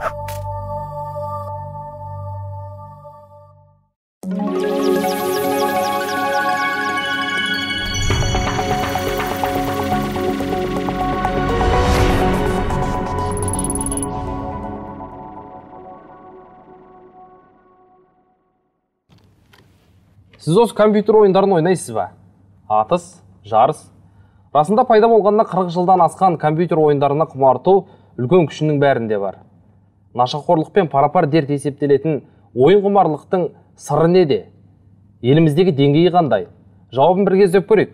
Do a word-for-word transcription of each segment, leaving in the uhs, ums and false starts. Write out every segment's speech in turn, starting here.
Сіз осы компьютер ойындарын ойнайсыз ба? Атыс, жарыс. Расында пайда болғанына қырық жылдан асқан компьютер ойындарына құмарту үлкен күшінің бәрінде бар. Нашақорлықпен пара-пар дерт есептелетін ойын құмарлықтың сыры неде? Еліміздегі деңгейі қандай? Жауабын бірге іздеп көрейік.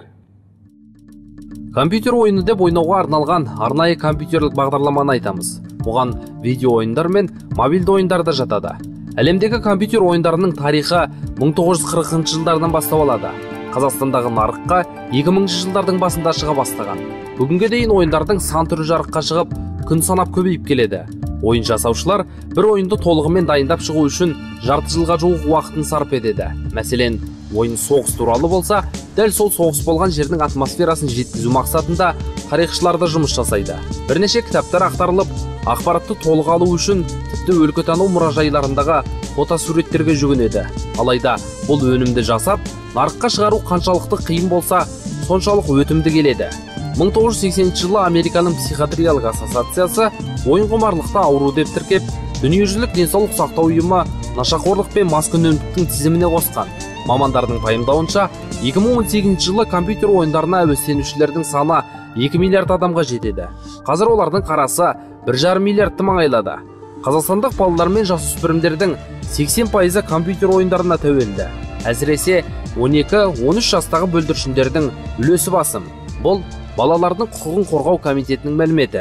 Компьютер ойыны деп ойнауға арналған арнайы компьютерлік бағдарламаны айтамыз. Оған видео ойындар мен мобильді ойындар да жатады. Әлемдегі компьютер ойындарының тарихы мың тоғыз жүз қырықыншы жылдардан бастап алады. Қазақстандағы нарыққа екі мыңыншы жылдардың басында шыға бастаған. Бүгінге дейін ойындардың сан түрі жарыққа шығып, күн санап көбейіп келеді. Ойын жасаушылар бір ойынды толығымен дайындап шығу үшін жарты жылға жуық уақытын сарп етеді. Мәселен, ойын соғыс туралы болса, дәл сол соғыс болған жердің атмосферасын жеткізу мақсатында тарихшылар да жұмыс жасайды. Бірнеше кітаптар ақтарылып, ақпаратты толық алу үшін тіпті өлкетану мұражайларындағы фотосуреттерге жүгінеді. Алайда бұл өнімді жасап, нарыққа шығару қаншалықты қиын болса, соншалық өтімді келеді. мың тоғыз жүз сексенінші жылы Американың психиатриялық ассоциациясы ойын құмарлықты ауру деп тіркеп, дүниежүзілік денсаулық сақтау ұйымы нашақорлық пен маскүнемдіктің тізіміне қосқан. Мамандардың пайымдауынша, екі мың он сегізінші жылы компьютер ойындарына әуестенушілердің саны екі миллиард адамға жетеді. Қазір олардың қарасы бір жарым миллиардты маңайлады. Қазақстандық балалар мен жасөспірімдердің сексен пайызы компьютер ойындарына тәуелді. Әсіресе он екі он үш жастағы бүлдіршіндердің үлесі басым. Бұл балалардың құқығын қорғау комитетінің мәліметі.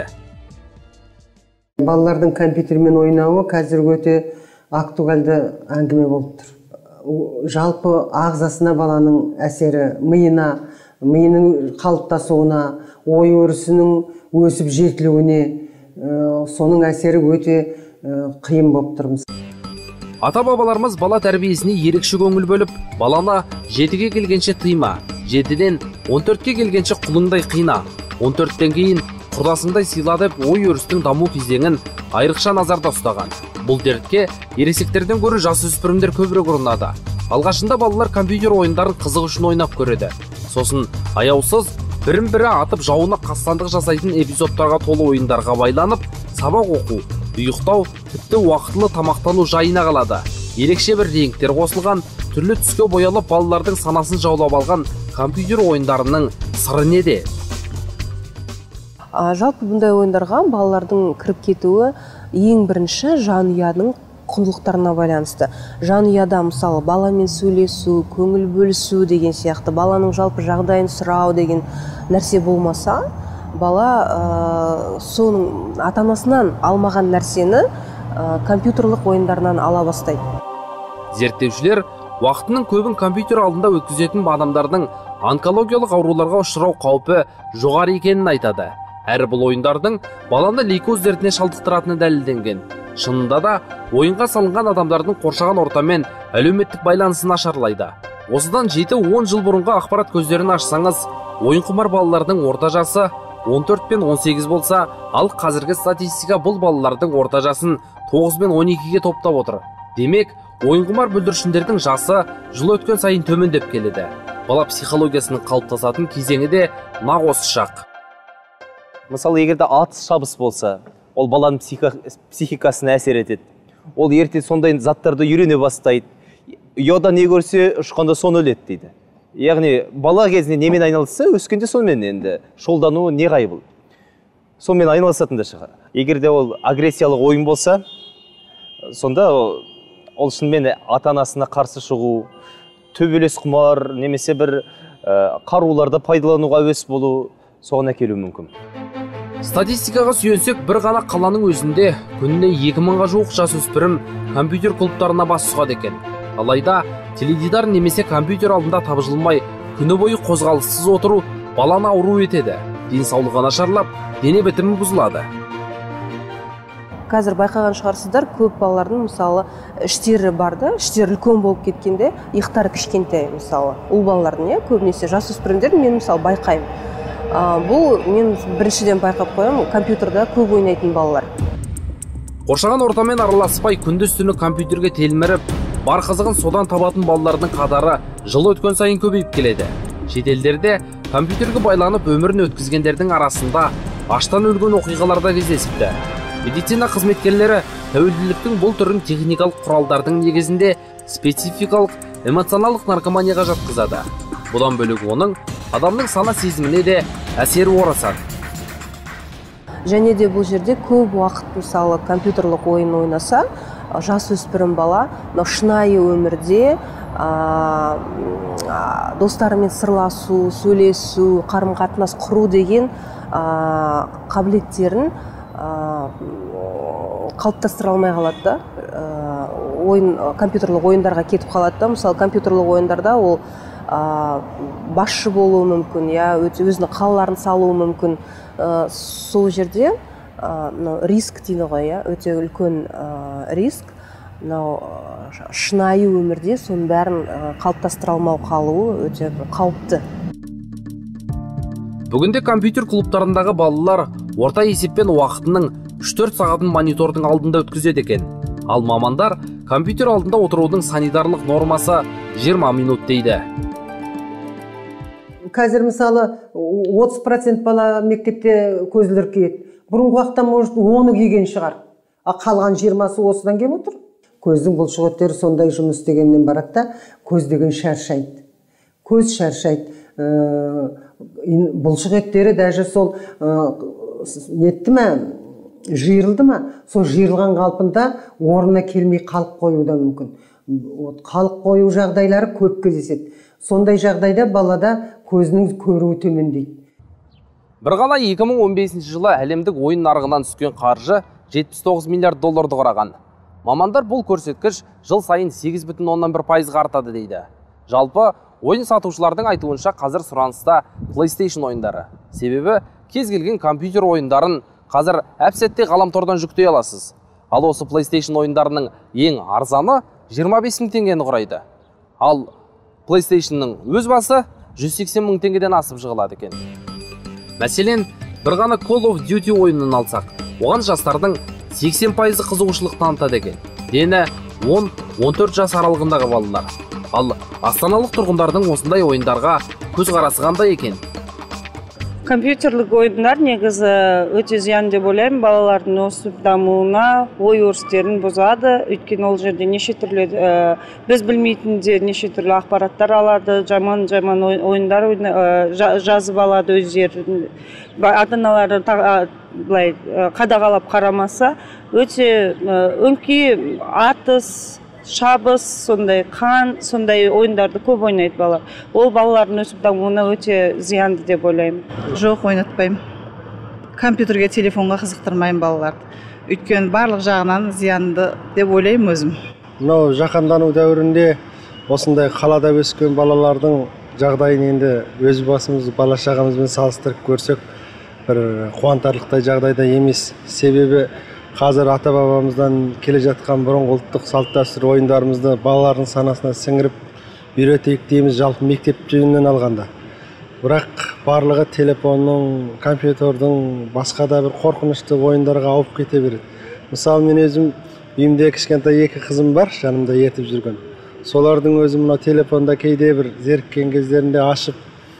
Балалардың компьютермен ойнауы қазір өте актуальды әңгіме болып тұр. Жалпы ағзасына баланың әсері, миына, миының қалыптасуына, ой өрісінің өсіп жетілуіне, соның әсері өте қиын болып тұрмыз. Ата-бабаларымыз бала тәрбиесіне ерекше көңіл бөліп, баланы жетіге келгенше тыйма, жетіден он төртке келгенше құлыңдай қина, он төрттен кейін құрдасыңдай сыйла деп ой өрістің даму кезеңін айрықша назарда ұстаған. Бұл дертке ересектерден гөрі жасөспірімдер көбірек ұрынады. Алғашында балалар компьютер ойындарын қызық үшін ойнап көреді. Сосын аяусыз бірін-бірі атып жауына қастандық жасайтын эпизодтарға толы ойындарға байланып, сабақ оқу, ұйықтау, тіпті уақытылы тамақтану жайына қалады. Ерекше бір реңктер қосылған, түрлі түске боялып балалардың санасын жаулап алған компьютер ойындарының сыры неде? Жалпы бұндай ойындарға балалардың кіріп кетуі ең бірінші жанұяның құндылықтарына байланысты. Жанұяда мысалы баламен сөйлесу, көңіл бөлісу деген сияқты, баланың жалпы жағдайын сұрау деген нәрсе болмаса, бала ә, соның ата-анасынан алмаған нәрсені ә, компьютерлік ойындарынан ала бастайды. Зерттеушілер уақытының көбін компьютер алдында өткізетін адамдардың онкологиялық ауруларға ұшырау қаупі жоғары екенін айтады. Әрі бұл ойындардың баланы лейкоз дертіне шалдықтыратыны дәлелденген. Шынында да ойынға салынған адамдардың қоршаған ортамен әлеуметтік байланысын нашарлайды. Осыдан жеті он жыл бұрынғы ақпарат көздерін ашсаңыз, ойын құмар балалардың орта жасы он төрт пен он сегіз болса, ал қазіргі статистика бұл балалардың орта жасын тоғыз бен он екіге топтап отыр. Демек, ойын құмар бүлдіршіндердің жасы жыл өткен сайын төмендеп келеді. Бала психологиясының қалыптасатын кезеңі де нақ осы шақ. Мысалы, егерде атыс шабыс болса, ол баланың психикасына әсер етеді. Ол ерте сондай заттарды үйрене бастайды. Ұяда не көрсе, ұшқанда соны өледі дейді. Яғни, бала кезінде немен айналысса, өскенде сонымен енді шолдануы не ғайбыл. Сонымен айналысатын да шығар. Егерде ол агрессиялық ойын болса, сонда ол шынымен ата-анасына қарсы шығу, төбелес құмар, немесе бір қаруларды пайдалануға әуес болу, соған әкелуі мүмкін. Статистикаға сүйенсек, бір ғана қаланың өзінде күніне екі мыңға жуық жасөспірім компьютер клубтарына бас сұғады екен. Алайда теледидар немесе компьютер алдында табжылмай, күні бойы қозғалыссыз отыру баланы ауру етеді. Денсаулығы нашарлап, дене бітімі бұзылады. Қазір байқаған шығарсыздар, көп балалардың мысалы іштері барды, іштері үлкен болып кеткенде, иықтары кішкентай мысалы. Ұл балалардың, көбінесе жасөспірімдер мен мысалы байқаймын. Бұл мен біріншіден байқап қоямын, компьютерда көп ойнайтын балалар. Қоршаған ортамен араласпай күндіз-түні компьютерге телміріп, бар қызығын содан табатын балалардың қатары жыл өткен сайын көбейіп келеді. Шетелдерде компьютерге байланып өмірін өткізгендердің арасында аштан өлген оқиғалар да кездесіпті. Медицина қызметкерлері тәуелділіктің бұл түрін техникалық құралдардың негізінде спецификалық эмоционалдық наркоманияға жатқызады. Бұдан бөлек оның адамның сана сезіміне де әсері орасан. Және де бұл жерде көп уақыт мысалы компьютерлік ойын ойнаса, жас өспірім бала шынайы өмірде достарымен сырласу, сөйлесу, қарым-қатынас құру деген қабілеттерін қалыптастыра алмай қалады да. Ойын, компьютерлік ойындарға кетіп қалады да. Мысалы компьютерлік ойындарда ол басшы болуы мүмкін, өзінің қалаларын салуы мүмкін. Сол жерде риск дейді ғой, өте үлкен риск. Шынайы өмірде соның бәрін қалыптастыра алмау қалуы өте қауіпті. Бүгінде компьютер клубтарындағы балалар орта есеппен уақытының үш-төрт сағатын монитордың алдында өткізеді екен. Ал мамандар компьютер алдында отырудың санитарлық нормасы жиырма минут дейді. Қазір мысалы отыз процент бала мектепте көзілдірік киеді. Бұрынғы уақытта может оны киген шығар. А қалған жиырмасы осыдан келіп отыр. Көздің бұлшық еттері сондай жұмыс істегеннен барады да, көз деген шаршайды. Көз шаршайды. Бұлшық еттері даже сол нетті ме, жиырылды ма, сол жиырылған қалпында орнына келмей қалып қою да мүмкін. Қалып қою жағдайлары көп кездеседі. Сондай жағдайда балада көзінің көруі төмендейді. Бір ғана екі мың он бесінші жылы әлемдік ойын нарығынан түскен қаржы жетпіс тоғыз миллиард долларды құраған. Мамандар бұл көрсеткіш жыл сайын сегіз бүтін оннан бір пайызға артады дейді. Жалпы ойын сатушылардың айтуынша қазір сұраныста PlayStation ойындары. Себебі кез келген компьютер ойындарын қазір әп-сәтте ғаламтордан жүктей аласыз. Ал осы PlayStation ойындарының ең арзаны жиырма бес мың теңгені құрайды. Ал PlayStationның өз басы жүз сексен мың теңгеден асып жығылады екен. Мәселен, бір ғана Call of Duty ойынын алсақ, оған жастардың сексен пайызы қызығушылық танытады екен. Дені он он төрт жас аралығындағы балалар. Ал астаналық тұрғындардың осындай ойындарға көзқарасы қандай екен? Компьютерлік ойындар негізі өте зиян деп ойлаймын. Балалардың өсіп дамуына, ой өрістерін бұзады. Өйткені ол жерде неше түрлі біз білмейтінде неше түрлі ақпараттар алады, жаман-жаман ойындар жазып алады өздері. Ата-аналары былай қадағалап қарамаса, өте өңкей, атыс, шабыс, сондай қан, сондай ойындарды көп ойнайды бала. Ол балалардың өсіп дамуына өте зиянды деп ойлаймын. Жоқ, ойнатпаймын. Компьютерге, телефонға қызықтырмаймын балаларды. Өйткені барлық жағынан зиянды деп ойлаймын өзім. Мынау жаһандану дәуірінде осындай қалада өскен балалардың жағдайын енді өз басымыз бала шағамызбен салыстырып көрсек, бір қуантарлықтай жағдайда емес. Себебі қазір ата-бабамыздан келе жатқан бұрынғы ұлттық салт-дәстүр ойындарымызды балалардың санасына сіңіріп үйретейік дейміз, жалпы мектеп жөнінен алғанда. Бірақ барлығы телефонның, компьютердің, басқа да бір қорқынышты ойындарға ауып кете береді. Мысалы, мен өзім үйімде кішкентай екі қызым бар, жанымда ертіп жүрген. Солардың өзі мына телефонда кейде бір зеріккен кездерінде ашып,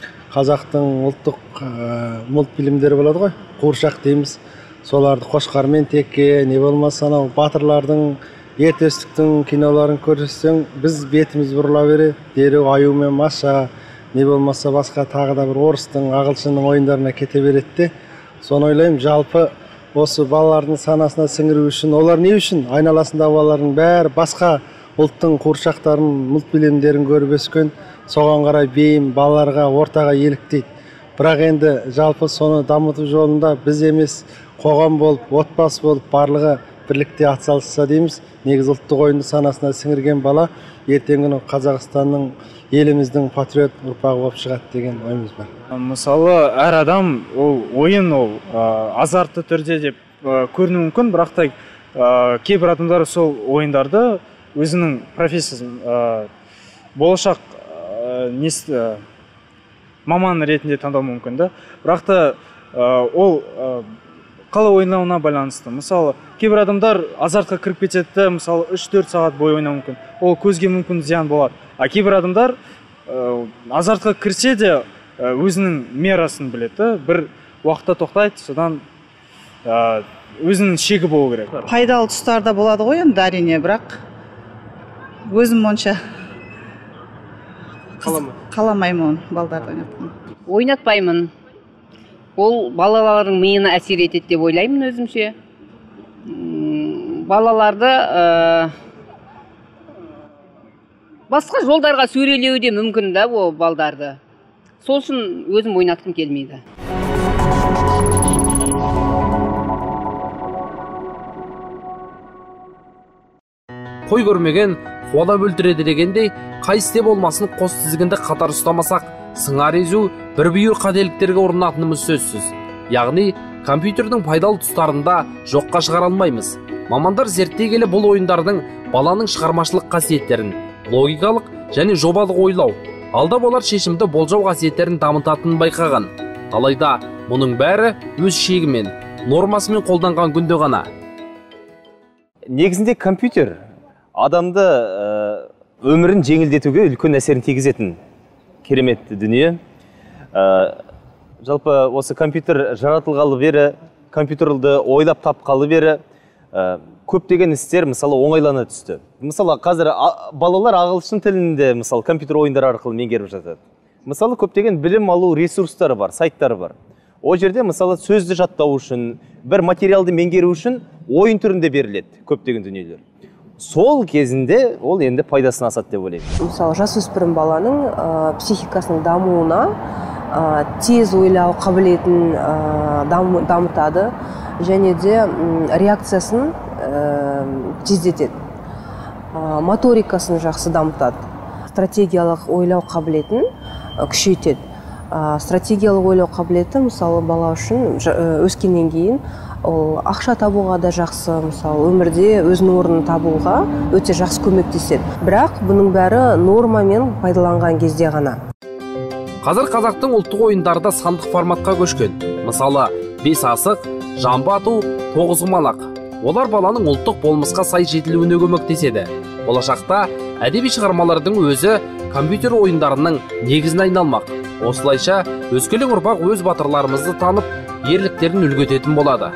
қазақтың ұлттық мультфильмдері болады ғой, қуыршақ дейміз. Соларды Қошқармен Теке, не болмаса анау батырлардың, ертөстіктің киноларын көрсетсең, біз бетіміз бұрыла бере, дереу Аю мен Маша, не болмаса басқа тағы да бір орыстың, ағылшынның ойындарына кете береді де. Соны ойлаймын, жалпы осы балалардың санасына сіңіру үшін, олар не үшін? Айналасында балалардың бәрі басқа ұлттың қуыршақтарын, мультфильмдерін көріп өскен, соған қарай бейім балаларға ортаға еліктейді. Бірақ енді жалпы соны дамыту жолында біз емес, қоғам болып, отбасы болып, барлығы бірлікте атсалысса дейміз. Негіз ұлттық ойынды санасына сіңірген бала ертеңгі күні Қазақстанның, еліміздің патриот ұрпағы болып шығады деген ойымыз бар. Мысалы, әр адам ол ойын ол азартты түрде деп көрінуі мүмкін, бірақ та кейбір адамдар сол ойындарды өзінің профессиясын болашақ маман ретінде таңдау мүмкін да. Бірақ та ол қалай ойнауына байланысты. Мысалы кейбір адамдар азартқа кіріп кетеді, мысалы үш төрт сағат бойы ойнауы мүмкін, ол көзге мүмкін зиян болады. А кейбір адамдар азартқа кірсе де өзінің мерасын біледі, бір уақытта тоқтайды, содан өзінің шегі болу керек. Пайдалы тұстарда болады ғой енді әрине, бірақ өзім онша қаламаймын оны балдарды ойнатқанды. Ойнатпаймын. Ол балалардың миына әсер етеді деп ойлаймын өзімше. Балаларды басқа жолдарға сөрелеуі де мүмкін да ол балдарды. Сол үшін өзім ойнатқым келмейді. Қой көрмеген қуалап өлтіреді дегендей, қай істе болмасын қос тізгінді қатар ұстамасақ, сыңар езу бір бүйір қателіктерге орнатынымыз сөзсіз. Яғни компьютердің пайдалы тұстарында жоққа шығара алмаймыз. Мамандар зерттей келе бұл ойындардың баланың шығармашылық қасиеттерін, логикалық және жобалық ойлау, алда болар шешімді болжау қасиеттерін дамытатынын байқаған. Алайда мұның бәрі өз шегімен, нормасымен қолданған күнде ғана. Негізінде компьютер адамды өмірін жеңілдетуге үлкен әсерін тигізетін керемет дүние. Жалпы осы компьютер жаратылғалы бері, компьютерді ойлап тапқалы бері көптеген істер мысалы оңайлана түсті. Мысалы қазір балалар ағылшын тілінде мысалы компьютер ойындар арқылы меңгеріп жатады. Мысалы көптеген білім алу ресурстары бар, сайттары бар. О жерде мысалы сөзді жаттау үшін, бір материалды меңгеру үшін ойын түрінде беріледі көптеген дүниелер. Сол кезінде ол енді пайдасын асады деп ойлаймын. Мысалы жасөспірім баланың психикасының дамуына тез ойлау қабілетін дамытады және де реакциясын тездетеді. Моторикасын жақсы дамытады. Стратегиялық ойлау қабілетін күшейтеді. Стратегиялық ойлау қабілеті мысалы бала үшін өскеннен кейін ол ақша табуға да жақсы, мысалы өмірде өзінің орнын табуға өте жақсы көмектеседі. Бірақ бұның бәрі нормамен пайдаланған кезде ғана. Қазір қазақтың ұлттық ойындарда сандық форматқа көшкен. Мысалы бес асық, жамбы ату, тоғызқұмалақ. Олар баланың ұлттық болмысқа сай жетілуіне көмектеседі. Болашақта әдеби шығармалардың өзі компьютер ойындарының негізіне айналмақ. Осылайша өскелең ұрпақ өз батырларымызды танып, ерліктерін үлгі болады.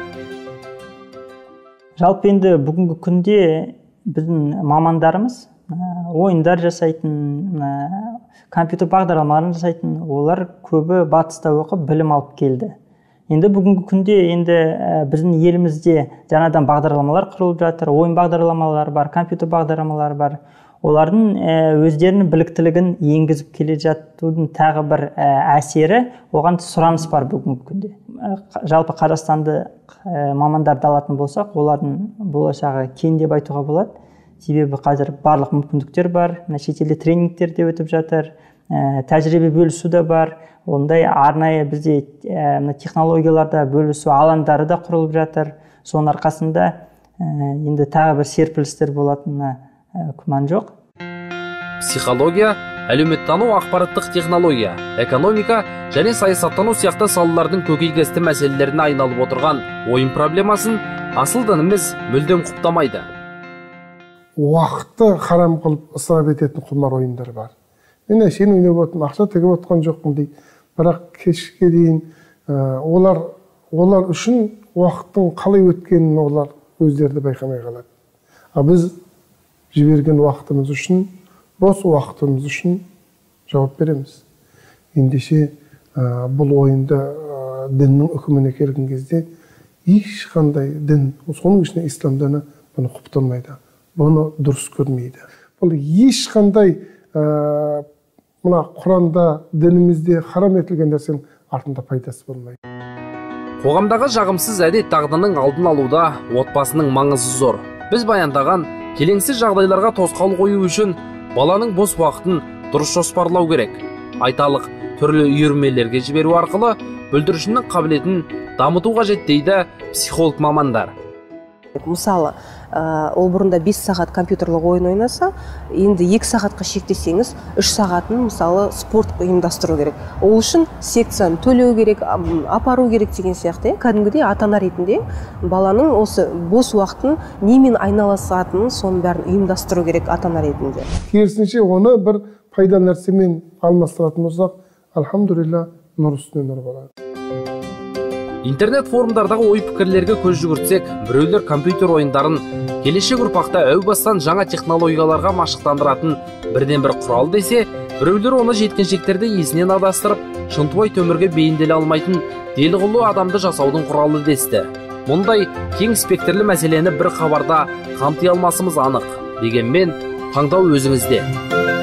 Жалпы енді бүгінгі күнде біздің мамандарымыз ойындар жасайтын, компьютер бағдарламаларын жасайтын, олар көбі батыста оқып білім алып келді. Енді бүгінгі күнде енді біздің елімізде жаңадан бағдарламалар құрылып жатыр, ойын бағдарламалары бар, компьютер бағдарламалары бар. Олардың өздерінің біліктілігін енгізіп келе жатудың тағы бір әсері, оған сұраныс бар бүгінгі күнде. Жалпы Қазақстанды мамандарды алатын болсақ, олардың болашағы кең деп айтуға болады. Себебі қазір барлық мүмкіндіктер бар, шетелде тренингтер де өтіп жатыр, тәжірибе бөлісу де бар. Ондай арнайы бізде технологияларда бөлісу алаңдары да құрылып жатыр. Соның арқасында енді тағы бір серпілістер болатынына күмән жоқ. Психология, әлеуметтану, ақпараттық технология, экономика және саясаттану сияқты салалардың көкейкесті мәселелеріне айналып отырған ойын проблемасын асыл дініміз мүлдем құптамайды. Уақытты харам қылып ысырап ететін құмар ойындар бар. Мен әшейін ойнап отырмын, ақша тігіп отқан жоқпын дейді. Бірақ кешке дейін олар олар үшін уақыттың қалай өткенін олар өздері байқамай қалады. А біз жіберген уақытымыз үшін, бос уақытымыз үшін жауап береміз. Ендеше бұл ойында діннің үкіміне келген кезде ешқандай дін, соның ішінде ислам діні бұны құптамайды, бұны дұрыс көрмейді. Бұл ешқандай мына Құранда, дінімізде харам етілген нәрсенің артында пайдасы болмайды. Қоғамдағы жағымсыз әдет дағдының алдын алуда отбасының маңызы зор. Біз баяндаған келеңсіз жағдайларға тосқауыл қою үшін баланың бос уақытын дұрыс жоспарлау керек. Айталық түрлі үйірмелерге жіберу арқылы бүлдіршіннің қабілетін дамыту қажет дейді психолог мамандар. Мысалы, ол бұрында бес сағат компьютерлік ойын ойнаса, енді екі сағатқа шектесеңіз, үш сағатын мысалы спорт ұйымдастыру керек. Ол үшін секцияны төлеу керек, апару керек деген сияқты. Кәдімгідей ата-ана ретінде баланың осы бос уақытын немен айналысатынын соның бәрін ұйымдастыру керек ата-ана ретінде. Керісінше оны бір пайда нәрсемен алмастыратын болсақ, альхамдулилля, нұр үстіне нұр болады. Интернет форумдардағы ой пікірлерге көз жүгіртсек, біреулер компьютер ойындарын келешек ұрпақта әу бастан жаңа технологияларға машықтандыратын бірден бір құрал десе, біреулер оны жеткіншектерді есінен адастырып, шынтуай төмірге бейімделе алмайтын делғұлы адамды жасаудың құралы десті. Мұндай кең спектрлі мәселені бір хабарда қамти алмасымыз анық. Дегенмен, таңдау өзіңізде.